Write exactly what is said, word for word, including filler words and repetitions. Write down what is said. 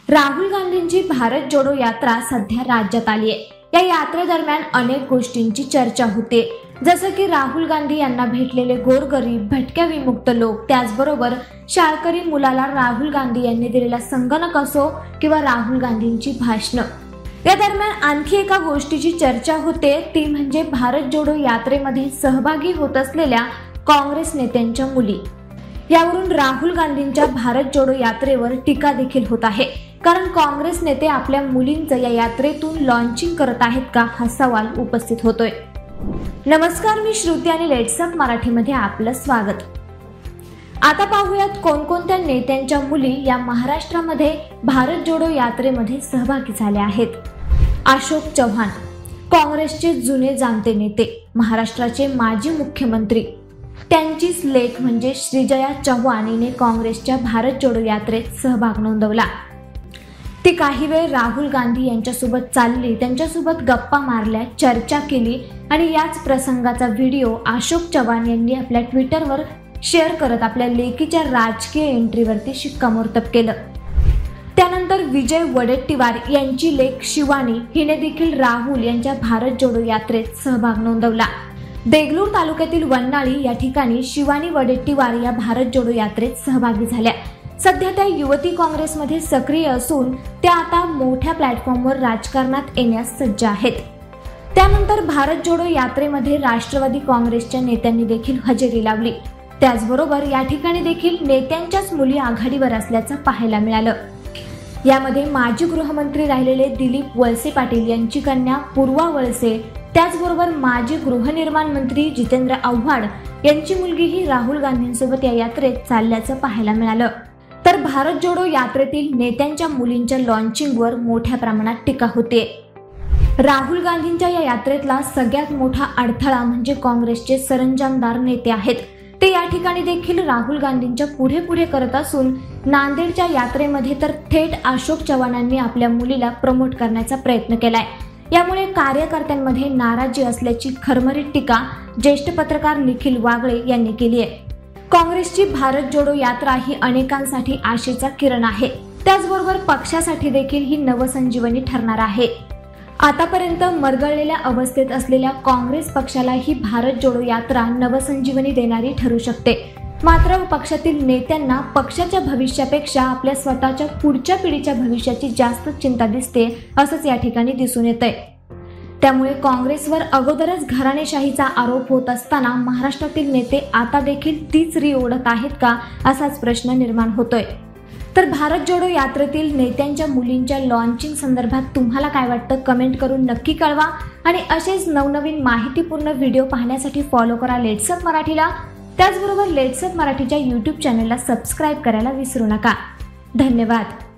राहुल गांधींची भारत जोडो यात्रा सध्या राज्यात आली आहे। या यात्रेदरम्यान अनेक गोष्टींची चर्चा होते, जसं की राहुल गांधी यांना भेटलेले गोरगरीब, भटक्या विमुक्त लोक, त्याचबरोबर शाळकरी मुलाला राहुल गांधी यांनी दिलेला संगणक असो किंवा राहुल गांधींची भाषणं। या दरम्यान आणखी एका गोष्टीची चर्चा होते, ती म्हणजे भारत जोडो यात्रेमध्ये सहभागी होत असलेल्या काँग्रेस नेत्यांच्या मुली। यावरून राहुल गांधींच्या भारत जोडो यात्रेवर टीका देखील होत आहे, कारण काँग्रेस नेते आपल्या मुलींचं या यात्रेतून लॉन्चिंग करत आहेत का, हा सवाल उपस्थित होतोय। नमस्कार, मी श्रुती आणि लेट्स अप मराठीमध्ये आपलं स्वागत। आता पाहूयात कोणकोणत्या नेत्यांच्या मुली या महाराष्ट्रामध्ये भारत जोडो यात्रेमध्ये सहभागी झाल्या आहेत। अशोक चव्हाण, काँग्रेसचे जुने जाणते नेते, महाराष्ट्राचे माजी मुख्यमंत्री, त्यांचीच लेक म्हणजे श्रीजया चव्हाण हिने काँग्रेसच्या भारत जोडो यात्रेत सहभाग नोंदवला। ती काही वेळ राहुल गांधी यांच्यासोबत चालली, त्यांच्यासोबत गप्पा मारल्या, चर्चा केली आणि याच प्रसंगाचा व्हिडिओ अशोक चव्हाण यांनी आपल्या ट्विटरवर शेअर करत आपल्या लेकीच्या राजकीय एंट्रीवरती शिक्कामोर्तब केलं। त्यानंतर विजय वडेट्टीवार यांची लेक शिवानी हिने देखील राहुल यांच्या भारत जोडो यात्रेत सहभाग नोंदवला। देगलूर तालुक्यातील वन्नाळी या ठिकाणी शिवानी वडेट्टीवार या भारत जोडो यात्रेत सहभागी झाल्या। सध्या त्या युवती काँग्रेसमध्ये सक्रिय असून त्या आता मोठ्या प्लॅटफॉर्मवर राजकारणात येण्यास सज्ज आहेत। त्यानंतर भारत जोडो यात्रेमध्ये राष्ट्रवादी काँग्रेसच्या नेत्यांनी देखील हजेरी लावली। त्याचबरोबर या ठिकाणी देखील नेत्यांच्याच मुली आघाडीवर असल्याचं पाहायला मिळालं। यामध्ये माजी गृहमंत्री राहिलेले दिलीप वळसे पाटील यांची कन्या पूर्वा वळसे, त्याचबरोबर माजी गृहनिर्माण मंत्री जितेंद्र आव्हाड यांची मुलगीही राहुल गांधींसोबत या यात्रेत चालल्याचं पाहायला मिळालं। तर भारत जोडो यात्रेतील नेत्यांच्या मुलींच्या लॉन्चिंगवर मोठ्या प्रमाणात टीका होते। राहुल गांधींच्या या यात्रेतला सगळ्यात मोठा अडथळा म्हणजे काँग्रेसचे सरंजामदार नेते आहेत। ते या ठिकाणी देखील राहुल गांधींच्या पुढे पुढे करत असून नांदेडच्या यात्रेमध्ये तर थेट अशोक चव्हाणांनी आपल्या मुलीला प्रमोट करण्याचा प्रयत्न केलाय। यामुळे कार्यकर्त्यांमध्ये नाराजी असल्याची खरमरीत टीका ज्येष्ठ पत्रकार निखिल वागळे यांनी केली आहे। काँग्रेसची भारत जोडो यात्रा ही अनेकांसाठी आशेचा किरण आहे, त्याचबरोबर पक्षासाठी देखील ही नवसंजीवनी ठरणार आहे। आतापर्यंत मरगळलेल्या अवस्थेत असलेल्या काँग्रेस पक्षाला ही भारत जोडो यात्रा नवसंजीवनी देणारी ठरू शकते। मात्र पक्षातील नेत्यांना पक्षाच्या भविष्यापेक्षा आपल्या स्वतःच्या पुढच्या पिढीच्या भविष्याची जास्त चिंता दिसते, असंच या ठिकाणी दिसून येतंय। त्यामुळे काँग्रेसवर अगोदरच घराणेशाहीचा आरोप होत असताना महाराष्ट्रातील नेते आता देखील तीच री ओढत आहेत का, असाच प्रश्न निर्माण होतोय। तर भारत जोडो यात्रेतील नेत्यांच्या मुलींच्या लॉन्चिंग संदर्भात तुम्हाला काय वाटतं, कमेंट करून नक्की कळवा आणि असेच नवनवीन माहितीपूर्ण व्हिडिओ पाहण्यासाठी फॉलो करा लेट्स अप मराठीला। त्याचबरोबर लेट्स अप मराठीच्या यूट्यूब चॅनलला सबस्क्राईब करायला विसरू नका। धन्यवाद।